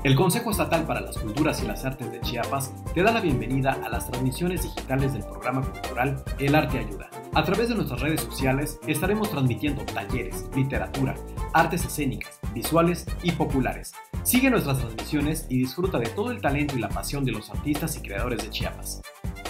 El Consejo Estatal para las Culturas y las Artes de Chiapas te da la bienvenida a las transmisiones digitales del programa cultural El Arte Ayuda. A través de nuestras redes sociales estaremos transmitiendo talleres, literatura, artes escénicas, visuales y populares. Sigue nuestras transmisiones y disfruta de todo el talento y la pasión de los artistas y creadores de Chiapas.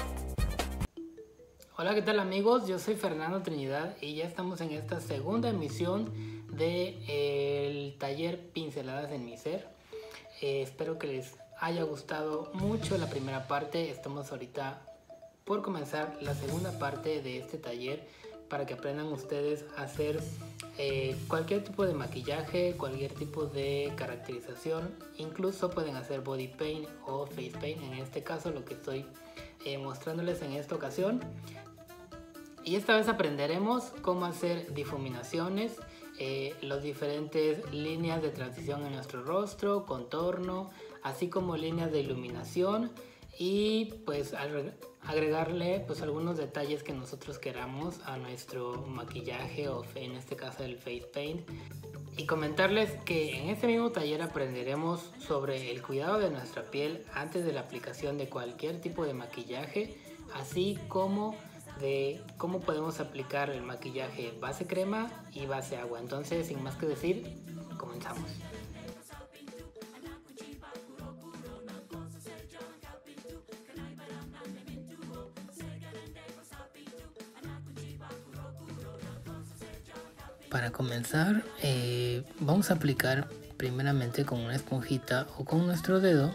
Hola, ¿qué tal amigos? Yo soy Fernando Trinidad y ya estamos en esta segunda emisión del taller Pinceladas en mi Ser. Espero que les haya gustado mucho la primera parte. Estamos ahorita por comenzar la segunda parte de este taller para que aprendan ustedes a hacer cualquier tipo de maquillaje, cualquier tipo de caracterización. Incluso pueden hacer body paint o face paint, en este caso lo que estoy mostrándoles en esta ocasión. Y esta vez aprenderemos cómo hacer difuminaciones, las diferentes líneas de transición en nuestro rostro, contorno, así como líneas de iluminación y pues agregarle pues algunos detalles que nosotros queramos a nuestro maquillaje o en este caso el face paint. Y comentarles que en este mismo taller aprenderemos sobre el cuidado de nuestra piel antes de la aplicación de cualquier tipo de maquillaje, así como de cómo podemos aplicar el maquillaje base crema y base agua. Entonces, sin más que decir, comenzamos. Para comenzar, vamos a aplicar primeramente con una esponjita o con nuestro dedo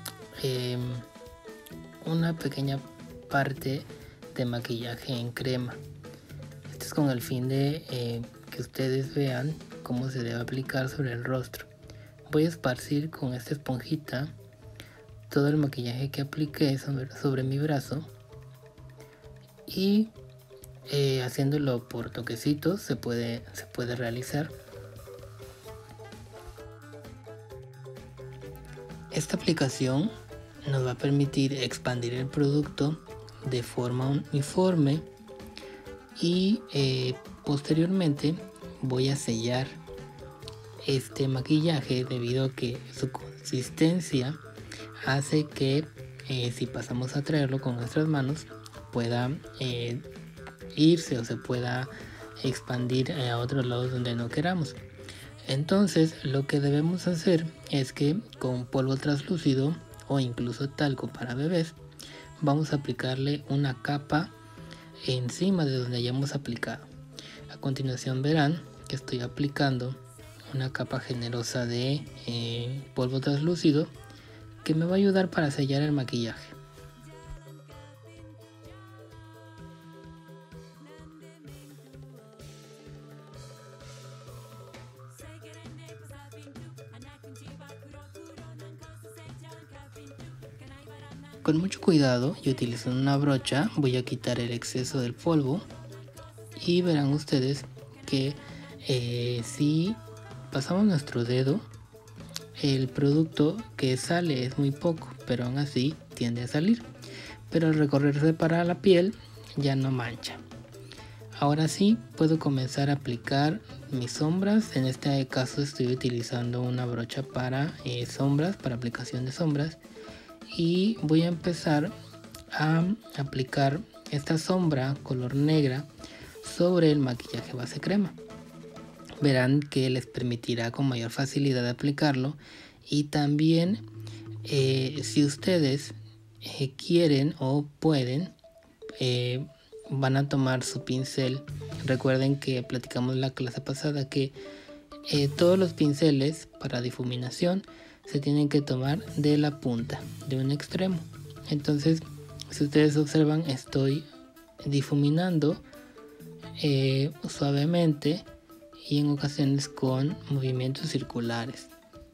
una pequeña parte de maquillaje en crema. Esto es con el fin de que ustedes vean cómo se debe aplicar sobre el rostro. Voy a esparcir con esta esponjita todo el maquillaje que apliqué sobre mi brazo y haciéndolo por toquecitos se puede realizar. Esta aplicación nos va a permitir expandir el producto de forma uniforme y posteriormente voy a sellar este maquillaje debido a que su consistencia hace que si pasamos a traerlo con nuestras manos pueda irse o se pueda expandir a otros lados donde no queramos. Entonces lo que debemos hacer es que con polvo translúcido o incluso talco para bebés vamos a aplicarle una capa encima de donde hayamos aplicado. A continuación verán que estoy aplicando una capa generosa de polvo translúcido que me va a ayudar para sellar el maquillaje. Con mucho cuidado y utilizando una brocha voy a quitar el exceso del polvo y verán ustedes que si pasamos nuestro dedo el producto que sale es muy poco, pero aún así tiende a salir, pero al recorrerse para la piel ya no mancha. Ahora sí puedo comenzar a aplicar mis sombras. En este caso estoy utilizando una brocha para sombras, para aplicación de sombras. Y voy a empezar a aplicar esta sombra color negra sobre el maquillaje base crema. Verán que les permitirá con mayor facilidad aplicarlo y también si ustedes quieren o pueden van a tomar su pincel. Recuerden que platicamos la clase pasada que todos los pinceles para difuminación se tienen que tomar de la punta, de un extremo. Entonces, si ustedes observan, estoy difuminando suavemente y en ocasiones con movimientos circulares.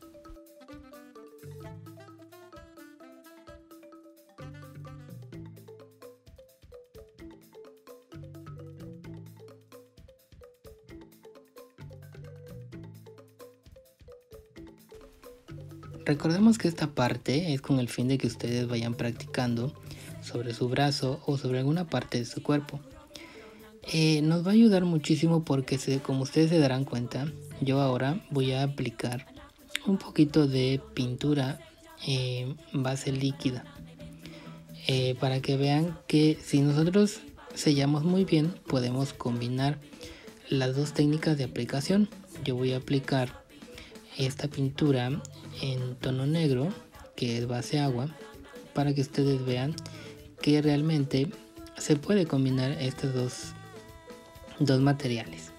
Recordemos que esta parte es con el fin de que ustedes vayan practicando sobre su brazo o sobre alguna parte de su cuerpo. Nos va a ayudar muchísimo porque como ustedes se darán cuenta, yo ahora voy a aplicar un poquito de pintura base líquida, para que vean que si nosotros sellamos muy bien podemos combinar las dos técnicas de aplicación. Yo voy a aplicar esta pintura en tono negro, que es base agua, para que ustedes vean que realmente se puede combinar estos dos materiales.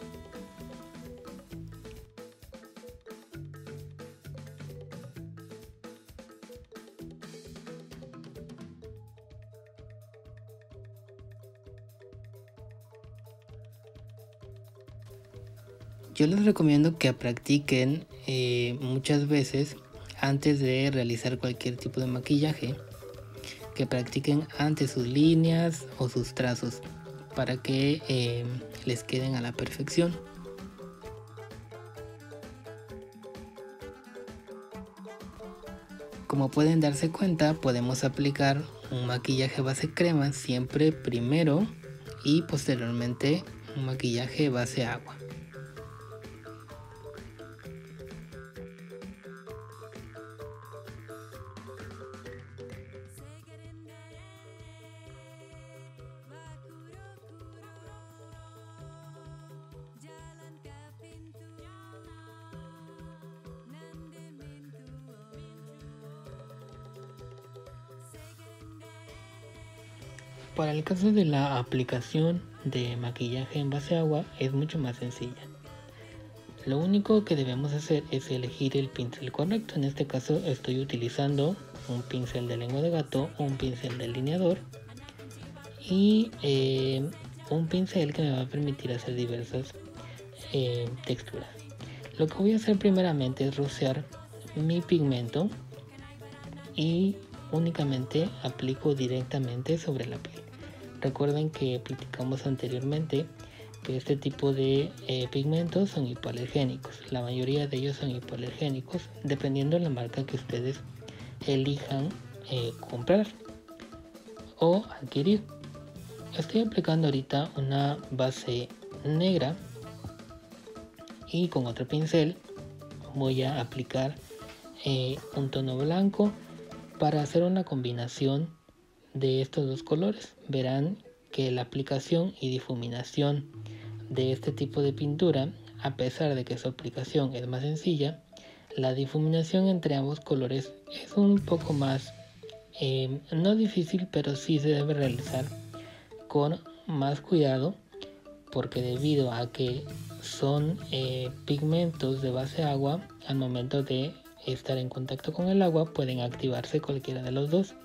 Yo les recomiendo que practiquen muchas veces antes de realizar cualquier tipo de maquillaje, que practiquen antes sus líneas o sus trazos para que les queden a la perfección. Como pueden darse cuenta, podemos aplicar un maquillaje base crema siempre primero y posteriormente un maquillaje base agua. Para el caso de la aplicación de maquillaje en base agua es mucho más sencilla. Lo único que debemos hacer es elegir el pincel correcto. En este caso estoy utilizando un pincel de lengua de gato, un pincel delineador y un pincel que me va a permitir hacer diversas texturas. Lo que voy a hacer primeramente es rociar mi pigmento y únicamente aplico directamente sobre la piel. Recuerden que platicamos anteriormente que este tipo de pigmentos son hipoalergénicos. La mayoría de ellos son hipoalergénicos dependiendo de la marca que ustedes elijan comprar o adquirir. Estoy aplicando ahorita una base negra y con otro pincel voy a aplicar un tono blanco para hacer una combinación de estos dos colores. Verán que la aplicación y difuminación de este tipo de pintura, a pesar de que su aplicación es más sencilla, la difuminación entre ambos colores es un poco más no difícil, pero sí se debe realizar con más cuidado, porque debido a que son pigmentos de base agua, al momento de estar en contacto con el agua pueden activarse cualquiera de los dos.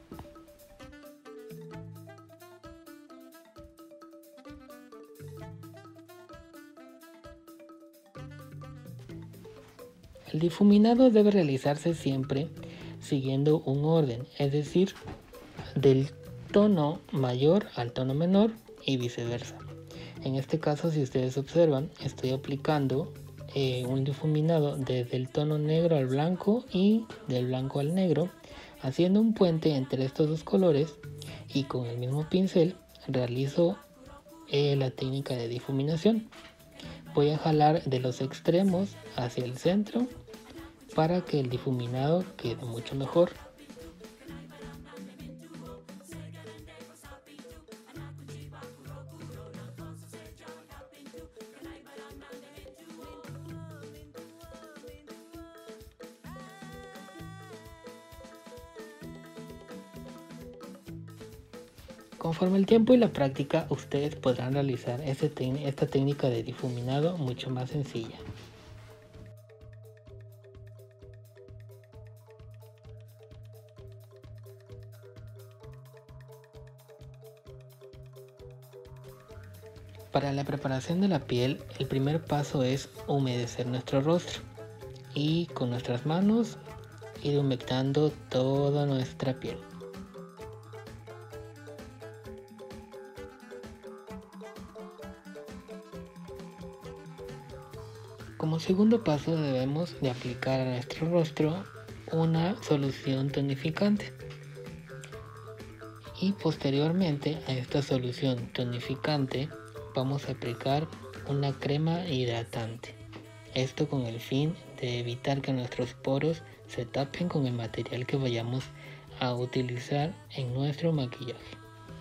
El difuminado debe realizarse siempre siguiendo un orden, es decir, del tono mayor al tono menor y viceversa. En este caso, si ustedes observan, estoy aplicando un difuminado desde el tono negro al blanco y del blanco al negro, haciendo un puente entre estos dos colores, y con el mismo pincel realizo la técnica de difuminación. Voy a jalar de los extremos hacia el centro para que el difuminado quede mucho mejor. Conforme el tiempo y la práctica, ustedes podrán realizar esta técnica de difuminado mucho más sencilla. Para la preparación de la piel, el primer paso es humedecer nuestro rostro y con nuestras manos ir humectando toda nuestra piel. Como segundo paso debemos de aplicar a nuestro rostro una solución tonificante y posteriormente a esta solución tonificante vamos a aplicar una crema hidratante. Esto con el fin de evitar que nuestros poros se tapen con el material que vayamos a utilizar en nuestro maquillaje.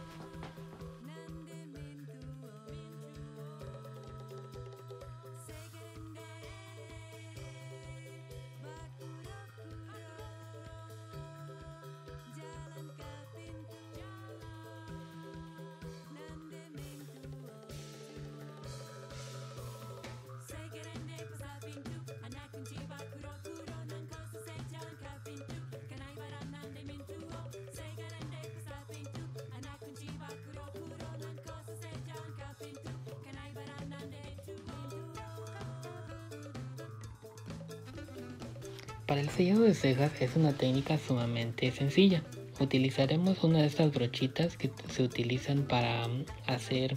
Para el sellado de cejas es una técnica sumamente sencilla. Utilizaremos una de estas brochitas que se utilizan para hacer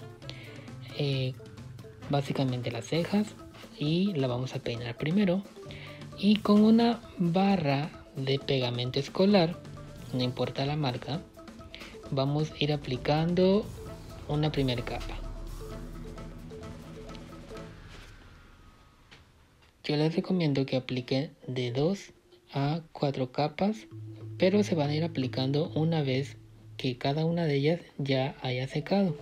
básicamente las cejas, y la vamos a peinar primero, y con una barra de pegamento escolar, no importa la marca, vamos a ir aplicando una primera capa. Yo les recomiendo que apliquen de 2 a 4 capas, pero se van a ir aplicando una vez que cada una de ellas ya haya secado.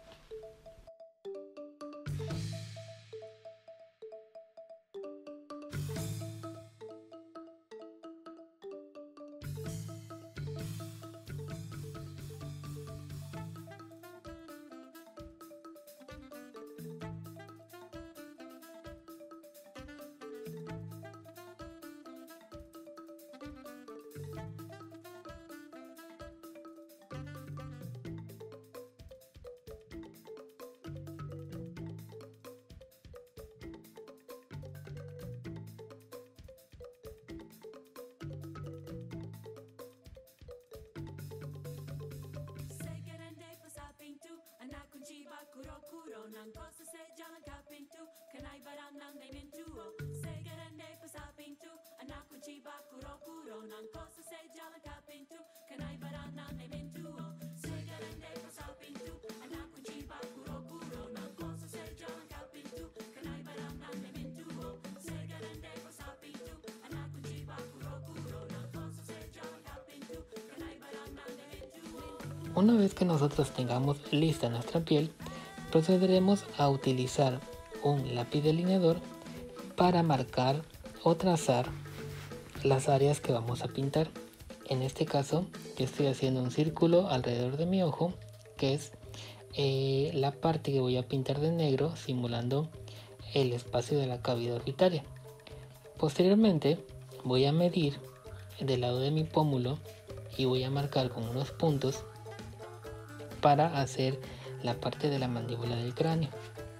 Una vez que nosotros tengamos lista nuestra piel, procederemos a utilizar un lápiz delineador para marcar o trazar las áreas que vamos a pintar. En este caso, yo estoy haciendo un círculo alrededor de mi ojo, que es la parte que voy a pintar de negro, simulando el espacio de la cavidad orbitaria. Posteriormente, voy a medir del lado de mi pómulo y voy a marcar con unos puntos para hacer la parte de la mandíbula del cráneo.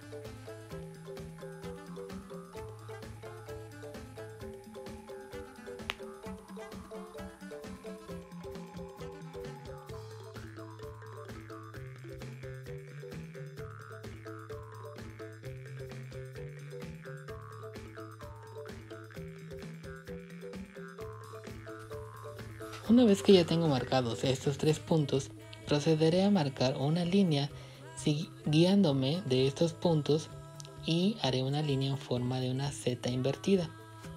Una vez que ya tengo marcados estos 3 puntos, procederé a marcar una línea guiándome de estos puntos, y haré una línea en forma de una Z invertida.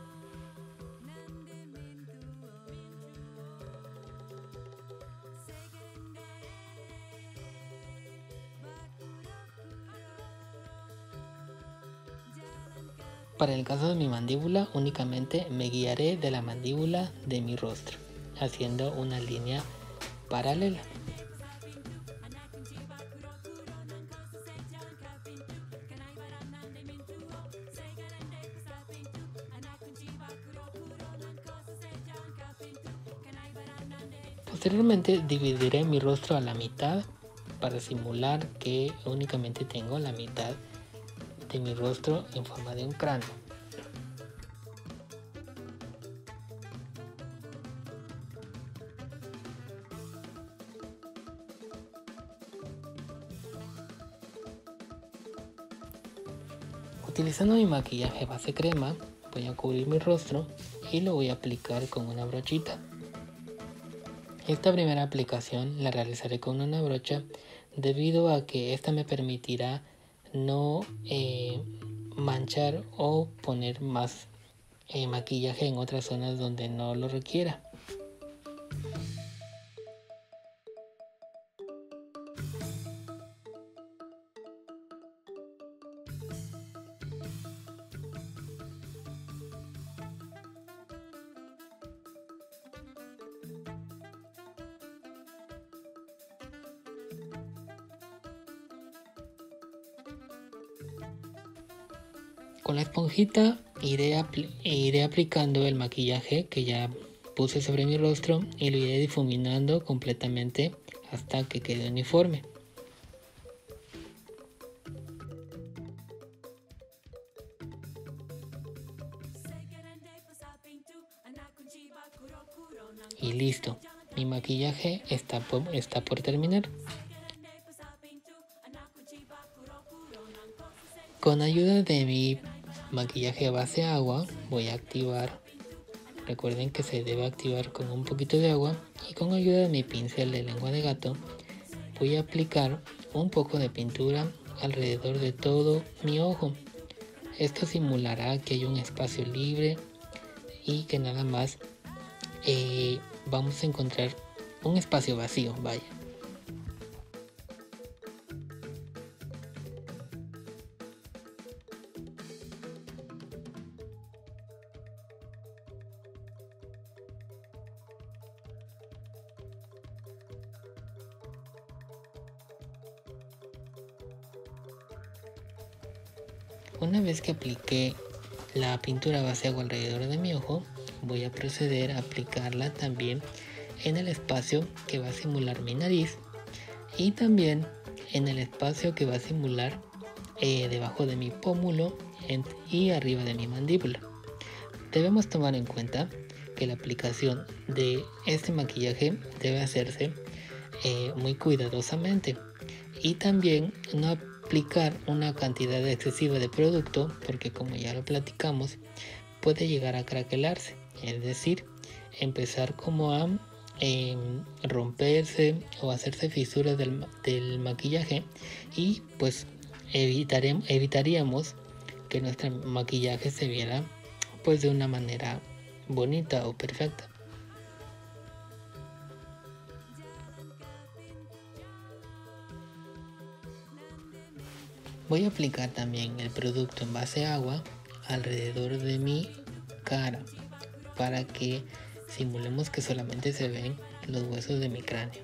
Para el caso de mi mandíbula, únicamente me guiaré de la mandíbula de mi rostro, haciendo una línea paralela. Posteriormente dividiré mi rostro a la mitad para simular que únicamente tengo la mitad de mi rostro en forma de un cráneo. Utilizando mi maquillaje base crema, voy a cubrir mi rostro y lo voy a aplicar con una brochita. Esta primera aplicación la realizaré con una brocha debido a que esta me permitirá no manchar o poner más maquillaje en otras zonas donde no lo requiera. Con la esponjita iré aplicando el maquillaje que ya puse sobre mi rostro y lo iré difuminando completamente hasta que quede uniforme. Y listo, mi maquillaje está por terminar. Con ayuda de mi maquillaje base agua voy a activar, recuerden que se debe activar con un poquito de agua, y con ayuda de mi pincel de lengua de gato voy a aplicar un poco de pintura alrededor de todo mi ojo. Esto simulará que hay un espacio libre y que nada más vamos a encontrar un espacio vacío, vaya. Una vez que apliqué la pintura base agua alrededor de mi ojo, voy a proceder a aplicarla también en el espacio que va a simular mi nariz y también en el espacio que va a simular debajo de mi pómulo y arriba de mi mandíbula. Debemos tomar en cuenta que la aplicación de este maquillaje debe hacerse muy cuidadosamente, y también no aplicar una cantidad excesiva de producto, porque como ya lo platicamos puede llegar a craquelarse, es decir, empezar como a romperse o hacerse fisuras del maquillaje, y pues evitaríamos que nuestro maquillaje se viera pues de una manera bonita o perfecta. Voy a aplicar también el producto en base agua alrededor de mi cara para que simulemos que solamente se ven los huesos de mi cráneo.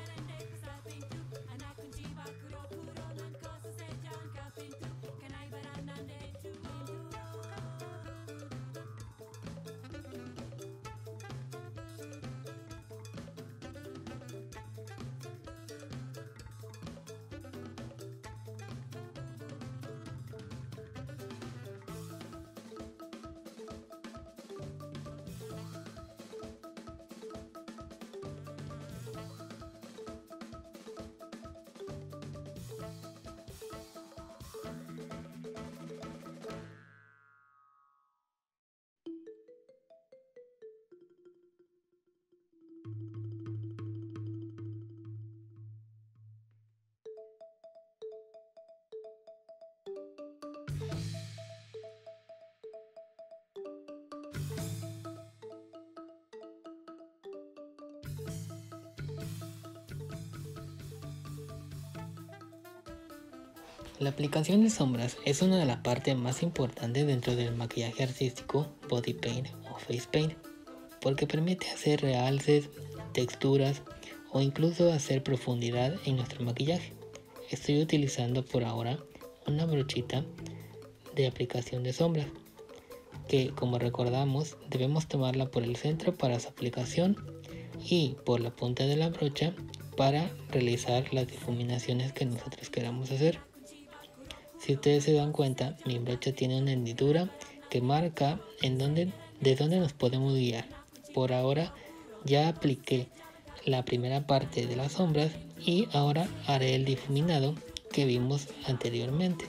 La aplicación de sombras es una de las partes más importantes dentro del maquillaje artístico, body paint o face paint, porque permite hacer realces, texturas o incluso hacer profundidad en nuestro maquillaje. Estoy utilizando por ahora una brochita de aplicación de sombras, que como recordamos debemos tomarla por el centro para su aplicación y por la punta de la brocha para realizar las difuminaciones que nosotros queramos hacer. Si ustedes se dan cuenta, mi brocha tiene una hendidura que marca de dónde nos podemos guiar. Por ahora ya apliqué la primera parte de las sombras y ahora haré el difuminado que vimos anteriormente.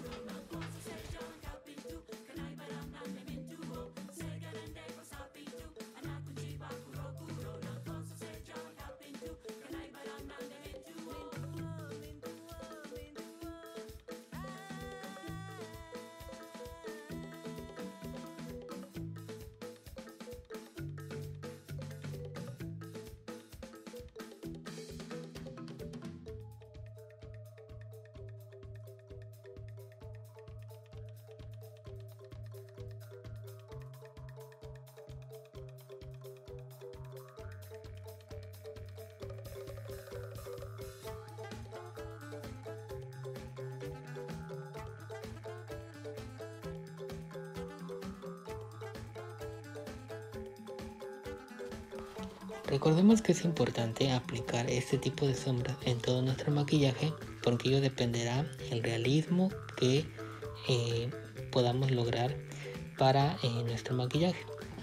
Recordemos que es importante aplicar este tipo de sombras en todo nuestro maquillaje porque ello dependerá el realismo que podamos lograr para nuestro maquillaje.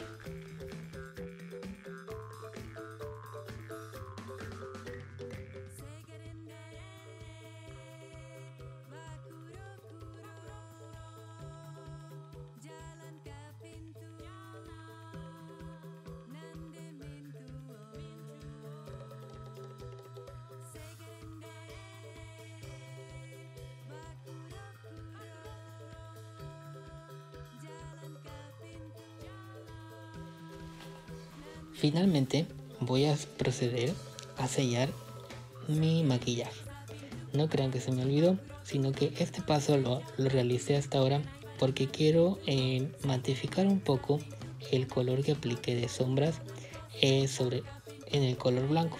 Finalmente voy a proceder a sellar mi maquillaje. No crean que se me olvidó, sino que este paso lo realicé hasta ahora porque quiero matificar un poco el color que apliqué de sombras en el color blanco.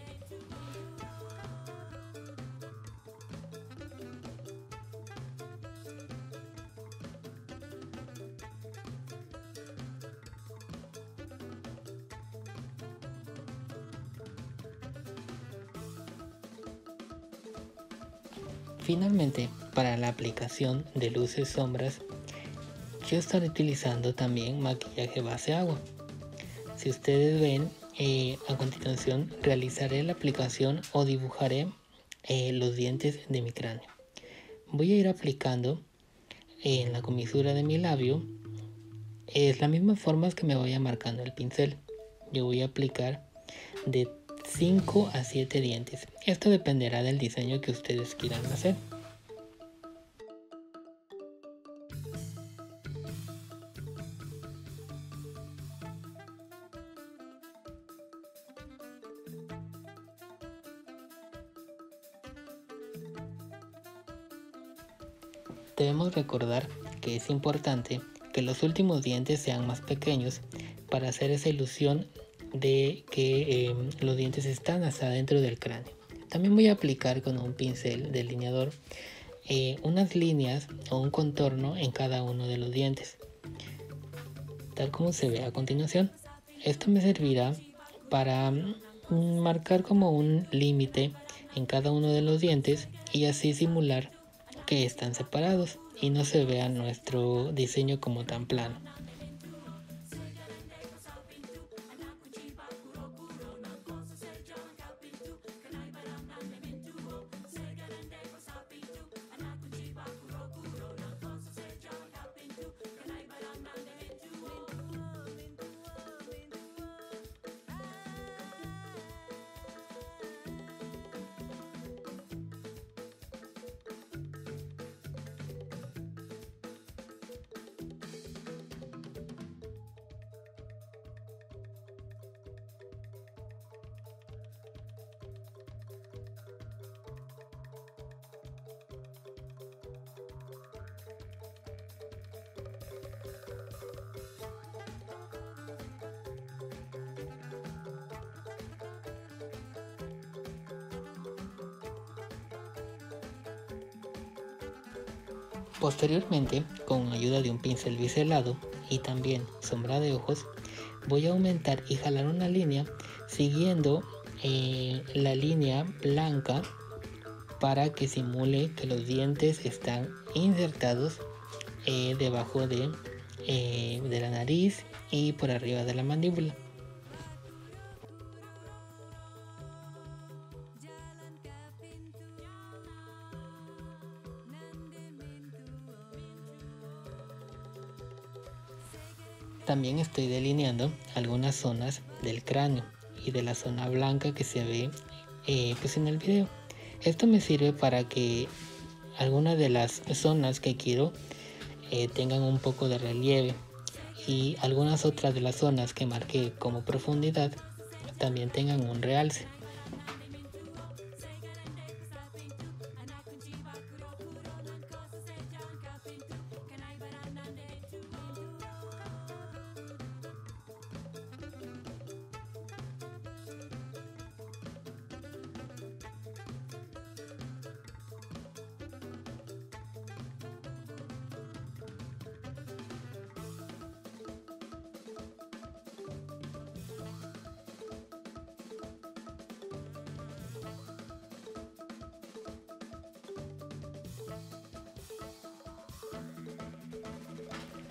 Finalmente, para la aplicación de luces sombras, yo estaré utilizando también maquillaje base agua. Si ustedes ven, a continuación realizaré la aplicación o dibujaré los dientes de mi cráneo. Voy a ir aplicando en la comisura de mi labio. Es la misma forma que me vaya marcando el pincel. Yo voy a aplicar de 5 a 7 dientes. Esto dependerá del diseño que ustedes quieran hacer. Debemos recordar que es importante que los últimos dientes sean más pequeños para hacer esa ilusión de que los dientes están hasta dentro del cráneo. También voy a aplicar con un pincel delineador unas líneas o un contorno en cada uno de los dientes, tal como se ve a continuación. Esto me servirá para marcar como un límite en cada uno de los dientes y así simular que están separados y no se vea nuestro diseño como tan plano. Posteriormente, con ayuda de un pincel biselado y también sombra de ojos, voy a aumentar y jalar una línea siguiendo la línea blanca para que simule que los dientes están insertados debajo de la nariz y por arriba de la mandíbula. También estoy delineando algunas zonas del cráneo y de la zona blanca que se ve pues en el video. Esto me sirve para que algunas de las zonas que quiero tengan un poco de relieve y algunas otras de las zonas que marqué como profundidad también tengan un realce.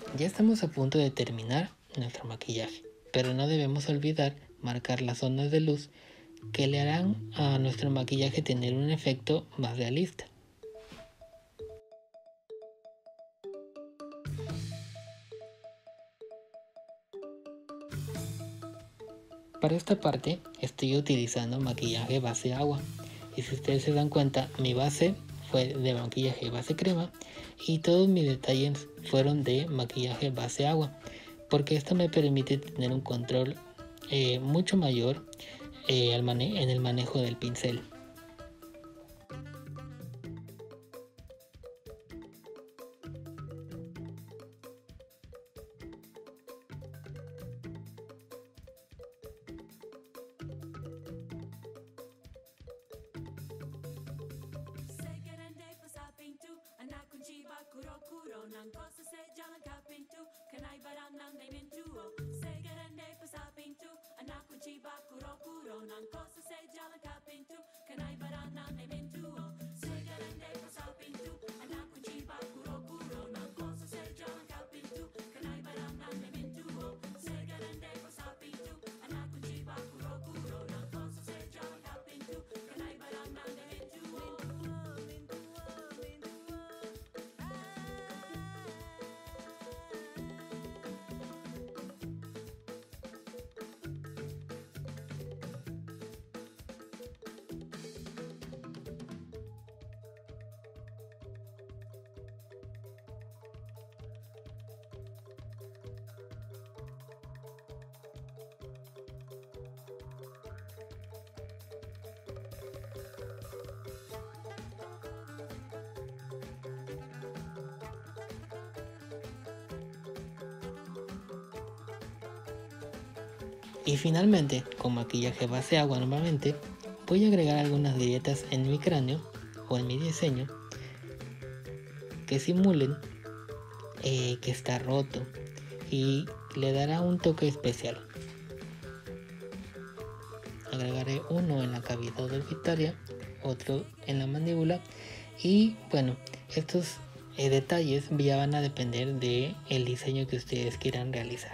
Ya estamos a punto de terminar nuestro maquillaje, pero no debemos olvidar marcar las zonas de luz que le harán a nuestro maquillaje tener un efecto más realista. Para esta parte estoy utilizando maquillaje base agua, y si ustedes se dan cuenta, mi base fue de maquillaje base crema y todos mis detalles fueron de maquillaje base agua, porque esto me permite tener un control mucho mayor en el manejo del pincel. Y finalmente, con maquillaje base agua nuevamente, voy a agregar algunas grietas en mi cráneo o en mi diseño que simulen que está roto y le dará un toque especial. Agregaré uno en la cavidad orbitaria, otro en la mandíbula, y bueno, estos detalles ya van a depender del diseño que ustedes quieran realizar.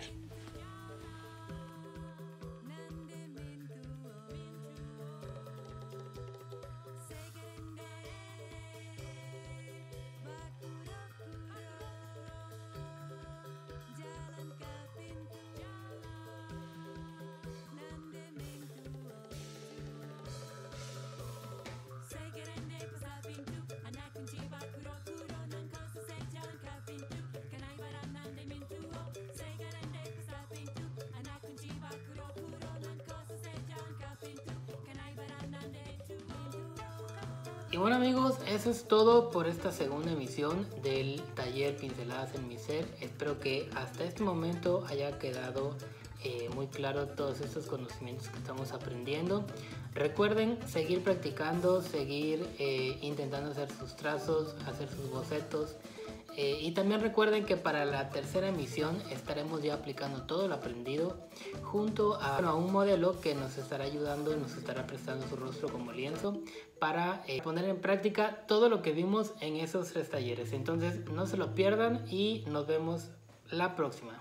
Y bueno amigos, eso es todo por esta segunda emisión del taller Pinceladas en mi ser. Espero que hasta este momento haya quedado muy claro todos estos conocimientos que estamos aprendiendo. Recuerden seguir practicando, seguir intentando hacer sus trazos, hacer sus bocetos. Y también recuerden que para la tercera emisión estaremos ya aplicando todo lo aprendido junto a un modelo que nos estará ayudando y nos estará prestando su rostro como lienzo para poner en práctica todo lo que vimos en esos 3 talleres. Entonces no se lo pierdan y nos vemos la próxima.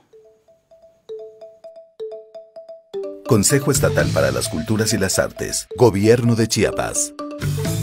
Consejo Estatal para las Culturas y las Artes, Gobierno de Chiapas.